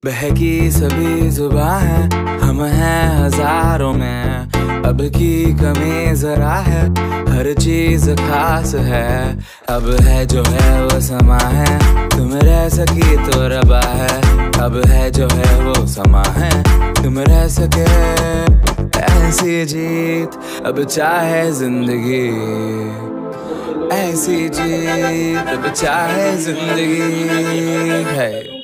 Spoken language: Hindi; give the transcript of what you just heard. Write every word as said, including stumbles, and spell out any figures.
बहकी सभी जुबां है, हम हैं हजारों में। अब की कमी जरा है, हर चीज खास है। अब है जो है वो समा है, तुम रह सकी तो रबा है। अब है जो है वो समा है, तुम रह सके ऐसी जीत। अब चाहे जिंदगी ऐसी जीत, अब चाहे जिंदगी है।